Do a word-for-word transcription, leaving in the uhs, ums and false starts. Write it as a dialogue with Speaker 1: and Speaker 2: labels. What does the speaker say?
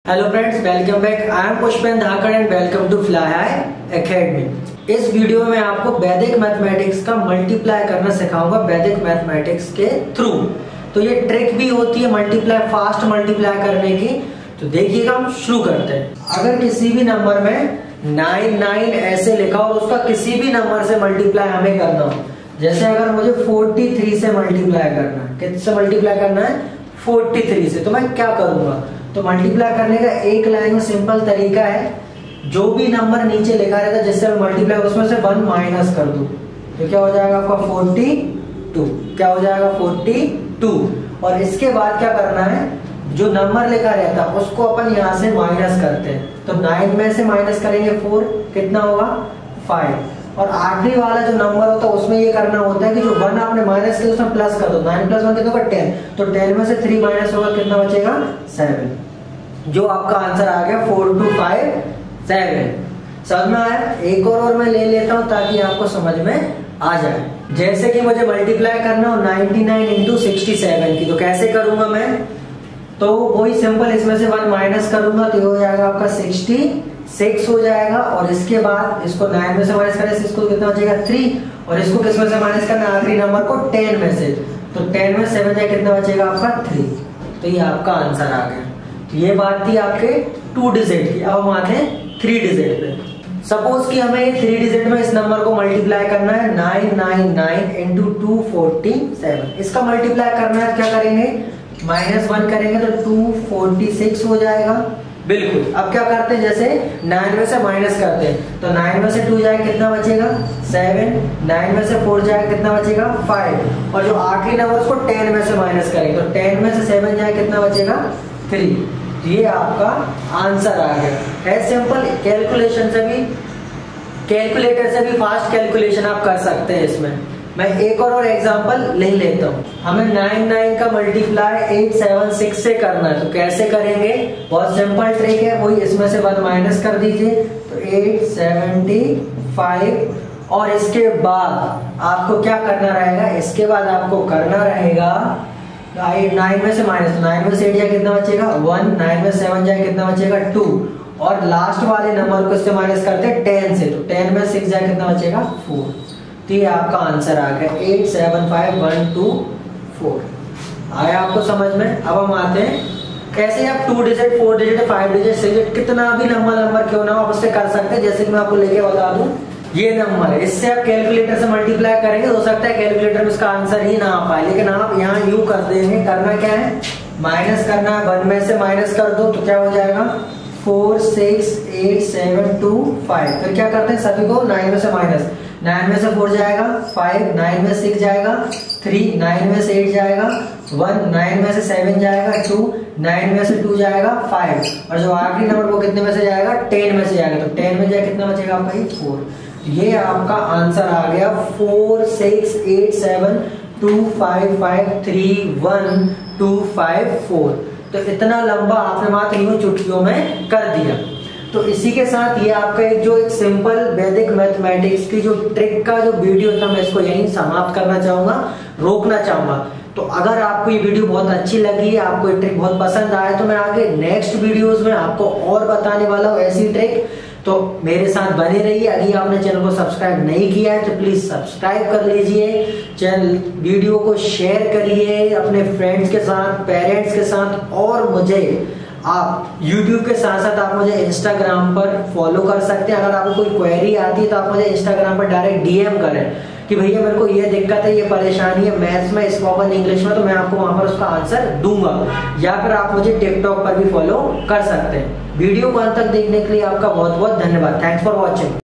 Speaker 1: Hello friends, welcome back. I am Pushpendra Dhakad and welcome to fly high academy. इस video में आपको वैदिक mathematics का मल्टीप्लाई करना सिखाऊंगा वैदिक मैथमेटिक्स के थ्रू। तो ये ट्रिक भी होती है मल्टीप्लाई, फास्ट मल्टीप्लाई करने की। तो देखिएगा, हम शुरू करते हैं। अगर किसी भी नंबर में नाइन नाइन ऐसे लिखा और उसका किसी भी नंबर से मल्टीप्लाई हमें करना हो, जैसे अगर मुझे फोर्टी थ्री से मल्टीप्लाई करना है, किससे मल्टीप्लाई करना है? फोर्टी थ्री से। तो मैं क्या करूंगा? तो मल्टीप्लाई करने का एक लाइन में सिंपल तरीका है, जो भी नंबर नीचे लिखा रहता है जिससे मैं मल्टीप्लाई, उसमें से वन माइनस कर दूं तो क्या हो जाएगा आपका फोर्टी टू। क्या हो जाएगा? Forty two. और इसके बाद क्या करना है, जो नंबर लिखा रहता है उसको अपन यहाँ से माइनस करते हैं। तो नाइन में से माइनस करेंगे फोर, कितना होगा? फाइव। और आखिरी वाला जो नंबर होता है उसमें ये करना होता है कि जो वन आपने माइनस किया उसमें प्लस कर दो। नाइन प्लस वन कितना होगा? टेन। तो टेन में से थ्री माइनस होगा, कितना बचेगा? सेवन। जो आपका आंसर आ गया फोर टू फाइव सेवन। समझ में आया? एक और और मैं ले लेता हूं ताकि आपको समझ में आ जाए। जैसे कि मुझे मल्टीप्लाई करना हो ninety nine into sixty seven की, तो कैसे करूंगा मैं? तो वही सिंपल, इसमें से वन माइनस करूंगा तो ये हो जाएगा आपका सिक्सटी सिक्स हो जाएगा। और इसके बाद इसको नाइन में से माइनस करें, इसको कितना बचेगा? थ्री। और इसको किसमें से माइनस करना? आखिरी नंबर को टेन में से। तो टेन में सेवन जाए, कितना बचेगा आपका? थ्री। तो ये आपका आंसर आ गया। तो ये बात थी आपके टू डिजिट की। अब हम आते हैं थ्री डिजिट पे। सपोज कि हमें थ्री डिजिट में इस नंबर को मल्टीप्लाई करना है nine nine nine into two forty seven. इसका मल्टीप्लाई करना है, क्या करेंगे? माइनस वन करेंगे तो टू फोर्टी सिक्स हो जाएगा। बिल्कुल। अब क्या करते हैं, जैसे नाइन में से माइनस करते हैं तो नाइन में से टू जाए, कितना बचेगा? सेवन। नाइन में से फोर जाए, कितना बचेगा? फाइव। और जो आखिरी नंबर उसको टेन में से माइनस करेंगे तो टेन में से सेवन जाए, कितना बचेगा? थ्री। ये आपका आंसर आ गया। है सिंपल। कैलकुलेशन से भी, कैलकुलेटर से भी फास्ट कैलकुलेशन आप कर सकते हैं इसमें। मैं एक और, और एग्जांपल ले लेता हूँ। हमें नाइन नाइन का मल्टीप्लाई एट सेवन सिक्स से करना है, तो कैसे करेंगे? बहुत सिंपल ट्रिक है, वही इसमें से वन माइनस कर दीजिए तो एट सेवेंटी फाइव। और इसके बाद आपको क्या करना रहेगा? इसके बाद आपको करना रहेगा नाइन में से माइनस, तो नाइन में से एट जाए, कितना बचेगा? वन। नाइन में सेवन जाए, कितना बचेगा? टू। और लास्ट वाले नंबर को इससे माइनस करते हैं टेन से, तो टेन में सिक्स जाए, कितना बचेगा? फोर। तो ये आपका आंसर आ गया eight seven five one two four. आया आपको समझ में? अब हम आते हैं, कैसे आप two digit, four digit, five digit, six digit, कितना भी नंबर नंबर क्यों ना हो आप उससे कर सकते हैं। जैसे कि मैं आपको लेके बता दूं, ये नंबर है, इससे आप कैलकुलेटर से मल्टीप्लाई करेंगे, हो सकता है कैलकुलेटर में इसका आंसर ही ना आ पाए, लेकिन आप यहाँ यू कर देंगे। करना क्या है? माइनस करना है। वन में से माइनस कर दो तो क्या हो जाएगा? Four six eight seven two five. फिर क्या करते हैं, सभी को नाइन में से माइनस। नाइन में से फोर जाएगा फाइव, नाइन में सिक्स जाएगा थ्री, नाइन में से एट जाएगा वन, नाइन में से सेवन जाएगा टू, नाइन में से टू जाएगा फाइव। और जो आखिरी नंबर वो कितने में से जाएगा? टेन में से जाएगा। तो टेन में जाए, कितना बचेगा आपका? फोर। ये आपका आंसर आ गया four six eight seven two five five three one two five four. तो इतना लंबा आपने मात्र यूं चुटकियों में कर दिया। तो इसी के साथ ये आपका एक जो एक सिंपल वैदिक मैथमेटिक्स की जो ट्रिक का जो वीडियो था, मैं इसको यहीं समाप्त करना चाहूंगा, रोकना चाहूंगा। तो अगर आपको ये वीडियो बहुत अच्छी लगी, आपको ये ट्रिक बहुत पसंद आया, तो मैं आगे नेक्स्ट वीडियोस में आपको और बताने वाला हूँ ऐसी ट्रिक। तो मेरे साथ बने रहिए। अभी आपने चैनल को सब्सक्राइब नहीं किया है तो प्लीज सब्सक्राइब कर लीजिए। चैनल वीडियो को शेयर करिए अपने फ्रेंड्स के साथ, पेरेंट्स के साथ। और मुझे आप YouTube के साथ साथ आप मुझे Instagram पर फॉलो कर सकते हैं। अगर आपको कोई क्वेरी आती है तो आप मुझे Instagram पर डायरेक्ट डीएम करें कि भैया मेरे को ये दिक्कत है, ये परेशानी है मैथ्स में, स्पोकन इंग्लिश में, तो मैं आपको वहां पर उसका आंसर दूंगा। या फिर आप मुझे टिकटॉक पर भी फॉलो कर सकते हैं। वीडियो को अंत तक देखने के लिए आपका बहुत बहुत धन्यवाद। Thanks for watching.